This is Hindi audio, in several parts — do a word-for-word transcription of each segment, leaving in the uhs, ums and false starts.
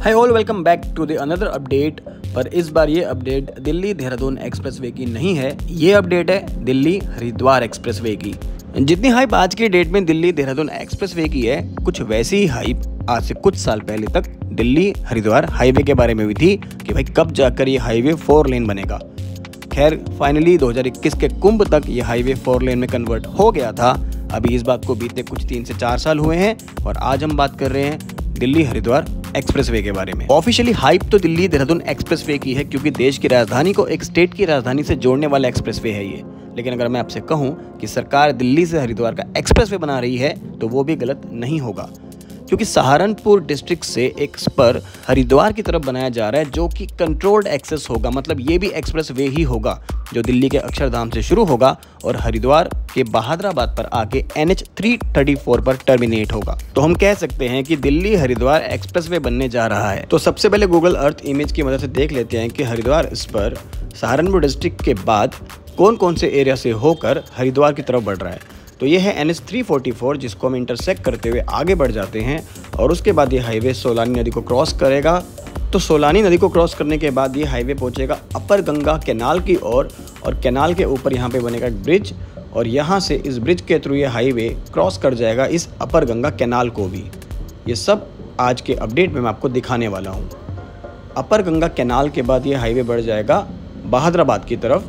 Hi all, welcome back to the another update. पर इस बार ये अपडेट दिल्ली देहरादून एक्सप्रेसवे की नहीं है, ये अपडेट है दिल्ली हरिद्वार एक्सप्रेसवे की। जितनी हाइप आज की डेट में दिल्ली देहरादून एक्सप्रेसवे की है, कुछ वैसी ही हाइप आज से कुछ साल पहले तक दिल्ली हरिद्वार हाईवे के बारे में भी थी कि भाई कब जाकर ये हाईवे फोर लेन बनेगा। खैर फाइनली दो हज़ार इक्कीस के कुंभ तक ये हाईवे फोर लेन में कन्वर्ट हो गया था। अभी इस बात को बीते कुछ तीन से चार साल हुए हैं और आज हम बात कर रहे हैं दिल्ली हरिद्वार एक्सप्रेसवे के बारे में। ऑफिशियली हाइप तो दिल्ली देहरादून एक्सप्रेसवे की है क्योंकि देश की राजधानी को एक स्टेट की राजधानी से जोड़ने वाला एक्सप्रेसवे है ये। लेकिन अगर मैं आपसे कहूं कि सरकार दिल्ली से हरिद्वार का एक्सप्रेसवे बना रही है तो वो भी गलत नहीं होगा, क्योंकि सहारनपुर डिस्ट्रिक्ट से एक स्पर हरिद्वार की तरफ बनाया जा रहा है जो कि कंट्रोल्ड एक्सेस होगा। मतलब ये भी एक्सप्रेस वे ही होगा जो दिल्ली के अक्षरधाम से शुरू होगा और हरिद्वार के बहादुराबाद पर आके N H three thirty four पर टर्मिनेट होगा। तो हम कह सकते हैं कि दिल्ली हरिद्वार एक्सप्रेस वे बनने जा रहा है। तो सबसे पहले गूगल अर्थ इमेज की मदद से देख लेते हैं कि हरिद्वार स्पर सहारनपुर डिस्ट्रिक्ट के बाद कौन कौन से एरिया से होकर हरिद्वार की तरफ बढ़ रहा है। तो ये है N H three forty four, जिसको हम इंटरसेक्ट करते हुए आगे बढ़ जाते हैं और उसके बाद ये हाईवे सोलानी नदी को क्रॉस करेगा। तो सोलानी नदी को क्रॉस करने के बाद ये हाईवे पहुंचेगा अपर गंगा कैनाल की ओर और कैनाल के ऊपर यहाँ पे बनेगा एक ब्रिज और यहाँ से इस ब्रिज के थ्रू ये हाईवे क्रॉस कर जाएगा इस अपर गंगा कैनाल को भी। ये सब आज के अपडेट में मैं आपको दिखाने वाला हूँ। अपर गंगा कैनाल के बाद ये हाईवे बढ़ जाएगा बहादुराबाद की तरफ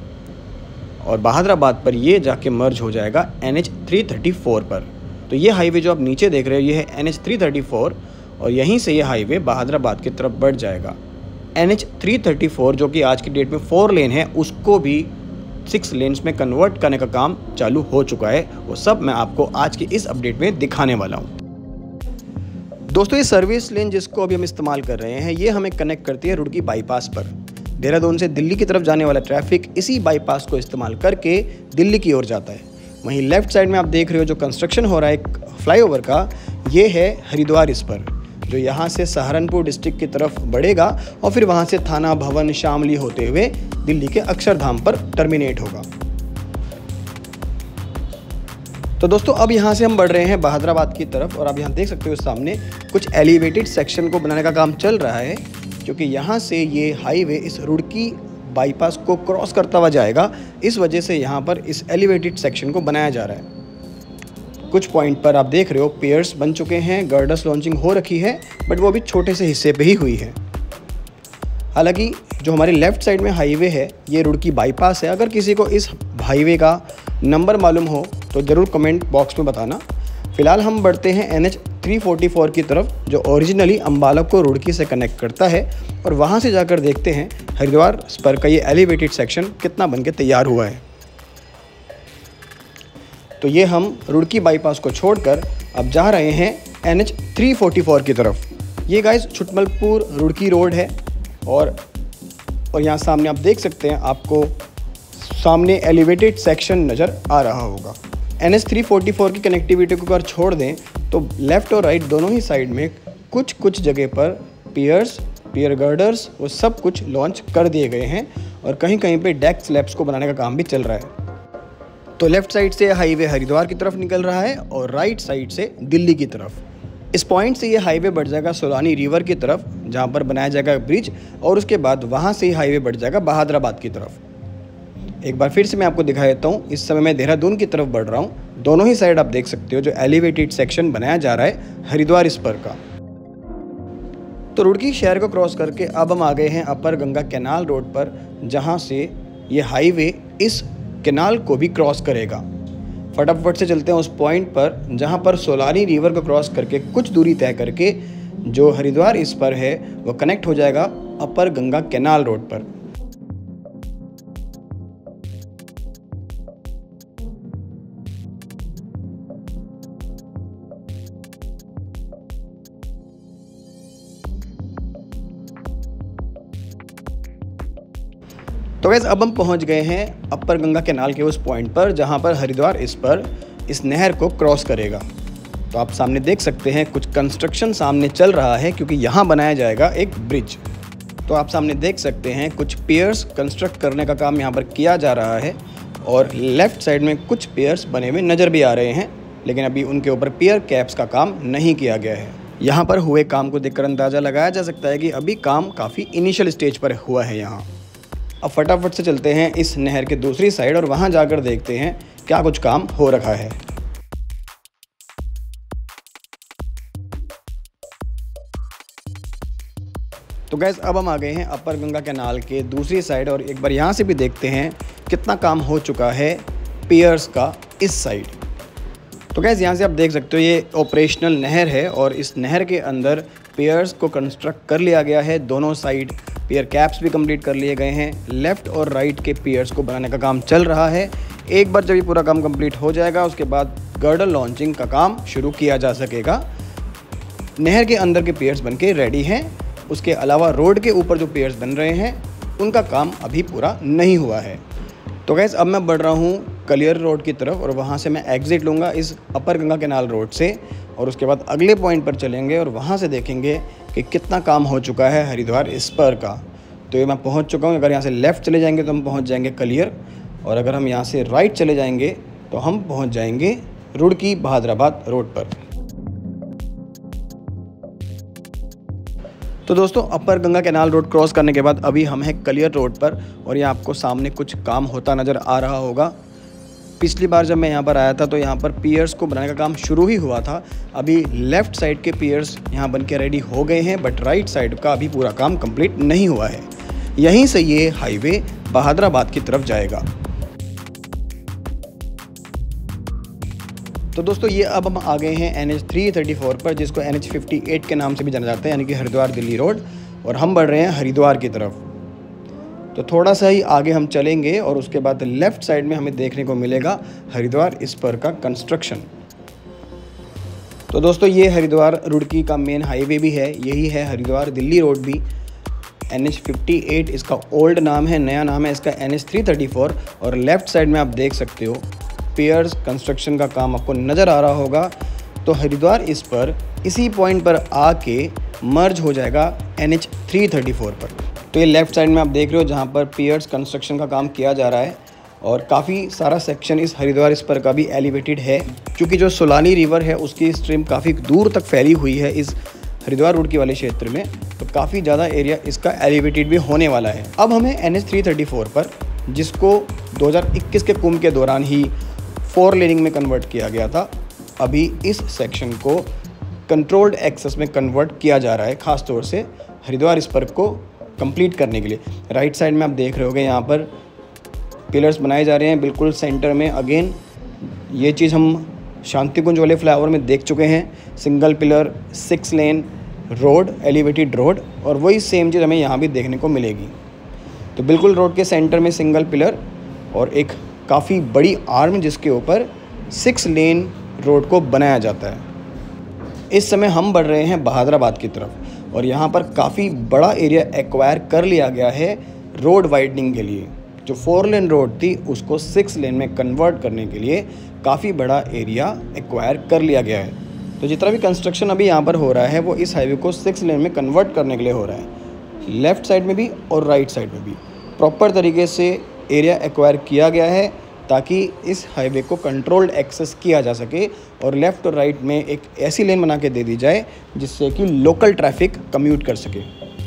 और बहादुराबाद पर ये जाके मर्ज हो जाएगा N H three thirty four पर। तो ये हाईवे जो आप नीचे देख रहे हो ये है N H three thirty four और यहीं से ये हाईवे बहादुराबाद की तरफ बढ़ जाएगा। N H three thirty four जो कि आज की डेट में फोर लेन है, उसको भी सिक्स लेन्स में कन्वर्ट करने का काम चालू हो चुका है। वो सब मैं आपको आज की इस अपडेट में दिखाने वाला हूँ। दोस्तों ये सर्विस लेन जिसको अभी हम इस्तेमाल कर रहे हैं, ये हमें कनेक्ट करती है रुड़की बाईपास पर। देहरादून से दिल्ली की तरफ जाने वाला ट्रैफिक इसी बाईपास को इस्तेमाल करके दिल्ली की ओर जाता है। वहीं लेफ्ट साइड में आप देख रहे हो जो कंस्ट्रक्शन हो रहा है एक फ्लाईओवर का, ये है हरिद्वार स्पर, जो यहाँ से सहारनपुर डिस्ट्रिक्ट की तरफ बढ़ेगा और फिर वहाँ से थाना भवन शामली होते हुए दिल्ली के अक्षरधाम पर टर्मिनेट होगा। तो दोस्तों अब यहाँ से हम बढ़ रहे हैं बहादुराबाद की तरफ और आप यहाँ देख सकते हो सामने कुछ एलिवेटेड सेक्शन को बनाने का काम चल रहा है, क्योंकि यहाँ से ये हाईवे इस रुड़की बाईपास को क्रॉस करता हुआ जाएगा। इस वजह से यहाँ पर इस एलिवेटेड सेक्शन को बनाया जा रहा है। कुछ पॉइंट पर आप देख रहे हो पियर्स बन चुके हैं, गर्डर्स लॉन्चिंग हो रखी है, बट वो भी छोटे से हिस्से पे ही हुई है। हालांकि जो हमारे लेफ्ट साइड में हाईवे है ये रुड़की बाईपास है। अगर किसी को इस हाईवे का नंबर मालूम हो तो ज़रूर कमेंट बॉक्स में बताना। फिलहाल हम बढ़ते हैं N H three forty four की तरफ, जो ओरिजिनली अम्बाला को रुड़की से कनेक्ट करता है और वहाँ से जाकर देखते हैं हरिद्वार स्पर का ये एलिवेटेड सेक्शन कितना बनके तैयार हुआ है। तो ये हम रुड़की बाईपास को छोड़कर अब जा रहे हैं N H three forty four की तरफ। ये गाइस छुटमलपुर रुड़की रोड है और और यहाँ सामने आप देख सकते हैं, आपको सामने एलिवेटेड सेक्शन नज़र आ रहा होगा। N H three forty four की कनेक्टिविटी को अगर छोड़ दें तो लेफ़्ट और राइट दोनों ही साइड में कुछ कुछ जगह पर पियर्स पियर गर्डर्स वो सब कुछ लॉन्च कर दिए गए हैं और कहीं कहीं पे डेक स्लैब्स को बनाने का काम भी चल रहा है। तो लेफ़्ट साइड से हाईवे हरिद्वार की तरफ निकल रहा है और राइट साइड से दिल्ली की तरफ। इस पॉइंट से ये हाईवे बढ़ जाएगा सोलानी रिवर की तरफ, जहाँ पर बनाया जाएगा ब्रिज और उसके बाद वहाँ से ही हाईवे बढ़ जाएगा बहादुराबाद की तरफ। एक बार फिर से मैं आपको दिखा देता हूँ। इस समय मैं देहरादून की तरफ बढ़ रहा हूँ। दोनों ही साइड आप देख सकते हो जो एलिवेटेड सेक्शन बनाया जा रहा है हरिद्वार स्पर का। तो रुड़की शहर को क्रॉस करके अब हम आ गए हैं अपर गंगा कैनाल रोड पर, जहाँ से ये हाईवे इस कैनाल को भी क्रॉस करेगा। फटाफट से चलते हैं उस पॉइंट पर जहाँ पर सोलानी रिवर को क्रॉस करके कुछ दूरी तय करके जो हरिद्वार स्पर है वो कनेक्ट हो जाएगा अपर गंगा कैनाल रोड पर। तो वैसे अब हम पहुंच गए हैं अपर गंगा कैनाल के उस पॉइंट पर जहां पर हरिद्वार इस पर इस नहर को क्रॉस करेगा। तो आप सामने देख सकते हैं कुछ कंस्ट्रक्शन सामने चल रहा है क्योंकि यहां बनाया जाएगा एक ब्रिज। तो आप सामने देख सकते हैं कुछ पियर्स कंस्ट्रक्ट करने का काम यहां पर किया जा रहा है और लेफ़्ट साइड में कुछ पियर्स बने हुए नज़र भी आ रहे हैं, लेकिन अभी उनके ऊपर पियर कैप्स का काम नहीं किया गया है। यहाँ पर हुए काम को देखकर अंदाज़ा लगाया जा सकता है कि अभी काम काफ़ी इनिशियल स्टेज पर हुआ है यहाँ। अब फटाफट से चलते हैं इस नहर के दूसरी साइड और वहाँ जाकर देखते हैं क्या कुछ काम हो रखा है। तो गैस अब हम आ गए हैं अपर गंगा कैनाल के दूसरी साइड और एक बार यहाँ से भी देखते हैं कितना काम हो चुका है पियर्स का इस साइड। तो गैस यहाँ से आप देख सकते हो ये ऑपरेशनल नहर है और इस नहर के अंदर पियर्स को कंस्ट्रक्ट कर लिया गया है। दोनों साइड पियर कैप्स भी कंप्लीट कर लिए गए हैं। लेफ़्ट और राइट के पियर्स को बनाने का काम चल रहा है। एक बार जब ये पूरा काम कंप्लीट हो जाएगा उसके बाद गर्डर लॉन्चिंग का काम शुरू किया जा सकेगा। नहर के अंदर के पियर्स बनके रेडी हैं। उसके अलावा रोड के ऊपर जो पियर्स बन रहे हैं उनका काम अभी पूरा नहीं हुआ है। तो गैस अब मैं बढ़ रहा हूँ कलियर रोड की तरफ और वहाँ से मैं एग्ज़िट लूँगा इस अपर गंगा कैनाल रोड से और उसके बाद अगले पॉइंट पर चलेंगे और वहाँ से देखेंगे कि कितना काम हो चुका है हरिद्वार स्पर का। तो ये मैं पहुँच चुका हूँ। अगर यहाँ से लेफ़्ट चले जाएंगे तो हम पहुँच जाएंगे कलियर और अगर हम यहाँ से राइट चले जाएंगे तो हम पहुँच जाएंगे रुड़की बहादुराबाद रोड पर। तो दोस्तों upper Ganga canal road cross करने के बाद अभी हम हैं कलियर रोड पर और ये आपको सामने कुछ काम होता नज़र आ रहा होगा। पिछली बार जब मैं यहाँ पर आया था तो यहाँ पर पियर्स को बनाने का काम शुरू ही हुआ था। अभी लेफ़्ट साइड के पियर्स यहाँ बन के रेडी हो गए हैं बट राइट साइड का अभी पूरा काम कंप्लीट नहीं हुआ है। यहीं से ये हाईवे बहादुराबाद की तरफ जाएगा। तो दोस्तों ये अब हम आ गए हैं N H three thirty four पर जिसको एन एच फिफ्टी एट के नाम से भी जाना जाता है यानी कि हरिद्वार दिल्ली रोड और हम बढ़ रहे हैं हरिद्वार की तरफ। तो थोड़ा सा ही आगे हम चलेंगे और उसके बाद लेफ़्ट साइड में हमें देखने को मिलेगा हरिद्वार स्पर का कंस्ट्रक्शन। तो दोस्तों ये हरिद्वार रुड़की का मेन हाईवे भी है, यही है हरिद्वार दिल्ली रोड भी। एन एच फिफ्टी एट इसका ओल्ड नाम है, नया नाम है इसका N H three thirty four और लेफ़्ट साइड में आप देख सकते हो पियर्स कंस्ट्रक्शन का काम आपको नज़र आ रहा होगा। तो हरिद्वार इस पर इसी पॉइंट पर आके मर्ज हो जाएगा N H three thirty four पर। तो ये लेफ़्ट साइड में आप देख रहे हो जहाँ पर पियर्स कंस्ट्रक्शन का काम किया जा रहा है और काफ़ी सारा सेक्शन इस हरिद्वार इस पर का भी एलिवेटेड है क्योंकि जो सोलानी रिवर है उसकी स्ट्रीम काफ़ी दूर तक फैली हुई है इस हरिद्वार रुड़की वाले क्षेत्र में। तो काफ़ी ज़्यादा एरिया इसका एलिवेटेड भी होने वाला है। अब हमें N H three thirty four पर जिसको दो हज़ार इक्कीस के कुंभ के दौरान ही फोर लेनिंग में कन्वर्ट किया गया था, अभी इस सेक्शन को कंट्रोल्ड एक्सेस में कन्वर्ट किया जा रहा है ख़ास तौर से हरिद्वार स्पर को कंप्लीट करने के लिए। राइट साइड में आप देख रहे होगे यहाँ पर पिलर्स बनाए जा रहे हैं बिल्कुल सेंटर में। अगेन ये चीज़ हम शांति कुंज वाले फ्लाईओवर में देख चुके हैं, single pillar six lane road elevated road और वही सेम चीज़ हमें यहाँ भी देखने को मिलेगी। तो बिल्कुल रोड के सेंटर में सिंगल पिलर और एक काफ़ी बड़ी आर्म जिसके ऊपर सिक्स लेन रोड को बनाया जाता है। इस समय हम बढ़ रहे हैं बहादुराबाद की तरफ और यहाँ पर काफ़ी बड़ा एरिया एक्वायर कर लिया गया है रोड वाइडनिंग के लिए। जो फोर लेन रोड थी उसको सिक्स लेन में कन्वर्ट करने के लिए काफ़ी बड़ा एरिया एक्वायर कर लिया गया है। तो जितना भी कंस्ट्रक्शन अभी यहाँ पर हो रहा है वो इस हाईवे को सिक्स लेन में कन्वर्ट करने के लिए हो रहा है। लेफ़्ट साइड में भी और राइट साइड में भी प्रॉपर तरीके से एरिया एक्वायर किया गया है ताकि इस हाईवे को कंट्रोल्ड एक्सेस किया जा सके और लेफ़्ट और राइट में एक ऐसी लेन बना के दे दी जाए जिससे कि लोकल ट्रैफिक कम्यूट कर सके।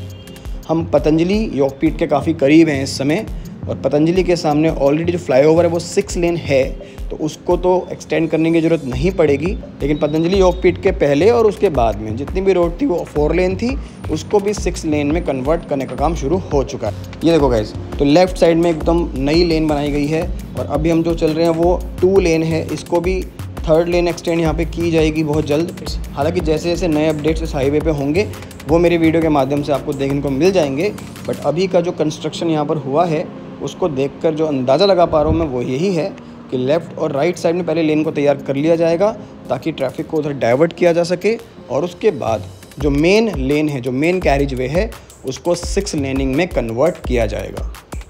हम पतंजलि योगपीठ के काफ़ी करीब हैं इस समय और पतंजलि के सामने ऑलरेडी जो फ्लाईओवर है वो सिक्स लेन है तो उसको तो एक्सटेंड करने की ज़रूरत नहीं पड़ेगी, लेकिन पतंजलि योगपीठ के पहले और उसके बाद में जितनी भी रोड थी वो फोर लेन थी उसको भी सिक्स लेन में कन्वर्ट करने का काम शुरू हो चुका है। ये देखो गाइस, तो लेफ़्ट साइड में एकदम नई लेन बनाई गई है और अभी हम जो चल रहे हैं वो टू लेन है, इसको भी थर्ड लेन एक्सटेंड यहाँ पे की जाएगी बहुत जल्द। हालांकि जैसे जैसे नए अपडेट्स इस हाईवे पे होंगे वो मेरे वीडियो के माध्यम से आपको देखने को मिल जाएंगे, बट अभी का जो कंस्ट्रक्शन यहाँ पर हुआ है उसको देखकर जो अंदाज़ा लगा पा रहा हूँ मैं वो यही है कि लेफ़्ट और राइट साइड में पहले लेन को तैयार कर लिया जाएगा ताकि ट्रैफिक को उधर डाइवर्ट किया जा सके और उसके बाद जो मेन लेन है, जो मेन कैरिज वे है, उसको सिक्स लेनिंग में कन्वर्ट किया जाएगा।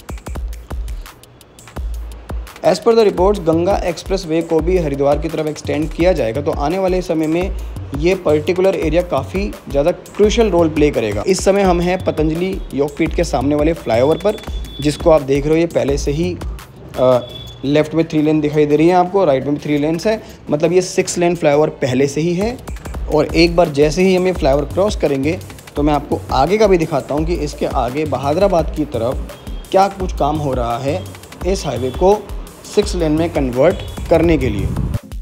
As per the reports Ganga expressway को भी हरिद्वार की तरफ एक्सटेंड किया जाएगा, तो आने वाले समय में ये पर्टिकुलर एरिया काफ़ी ज़्यादा क्रूशियल रोल प्ले करेगा। इस समय हम हैं पतंजलि योगपीठ के सामने वाले फ्लाईओवर पर, जिसको आप देख रहे हो ये पहले से ही आ, लेफ़्ट में थ्री लेन दिखाई दे रही है आपको, राइट में भी थ्री लेन्स है, मतलब ये सिक्स लेन फ्लाईओवर पहले से ही है। और एक बार जैसे ही हम ये फ्लाईओवर क्रॉस करेंगे तो मैं आपको आगे का भी दिखाता हूँ कि इसके आगे बहादुराबाद की तरफ क्या कुछ काम हो रहा है इस हाईवे को सिक्स लेन में कन्वर्ट करने के लिए।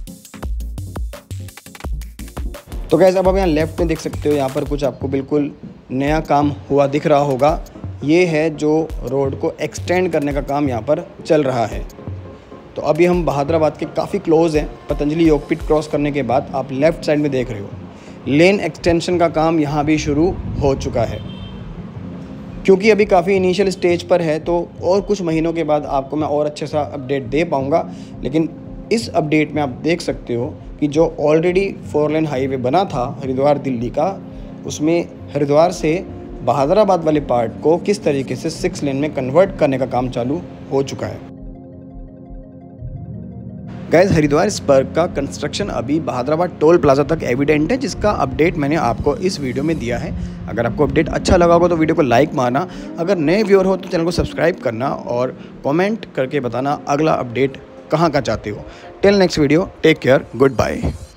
तो गैस अब आप यहाँ लेफ़्ट में देख सकते हो, यहाँ पर कुछ आपको बिल्कुल नया काम हुआ दिख रहा होगा। ये है जो रोड को एक्सटेंड करने का काम यहाँ पर चल रहा है। तो अभी हम बहादुराबाद के काफ़ी क्लोज़ हैं। पतंजलि योगपीठ क्रॉस करने के बाद आप लेफ़्ट साइड में देख रहे हो लेन एक्सटेंशन का काम यहाँ भी शुरू हो चुका है। क्योंकि अभी काफ़ी इनिशियल स्टेज पर है तो और कुछ महीनों के बाद आपको मैं और अच्छे सा अपडेट दे पाऊँगा। लेकिन इस अपडेट में आप देख सकते हो कि जो ऑलरेडी फोर लेन हाईवे बना था हरिद्वार दिल्ली का, उसमें हरिद्वार से बहादुराबाद वाले पार्ट को किस तरीके से सिक्स लेन में कन्वर्ट करने का काम चालू हो चुका है। गाइस हरिद्वार स्पर का कंस्ट्रक्शन अभी बहादुराबाद टोल प्लाजा तक एविडेंट है, जिसका अपडेट मैंने आपको इस वीडियो में दिया है। अगर आपको अपडेट अच्छा लगा होगा तो वीडियो को लाइक मारना, अगर नए व्यूअर हो तो चैनल को सब्सक्राइब करना और कमेंट करके बताना अगला अपडेट कहाँ का चाहते हो। Till next video, take care, good bye.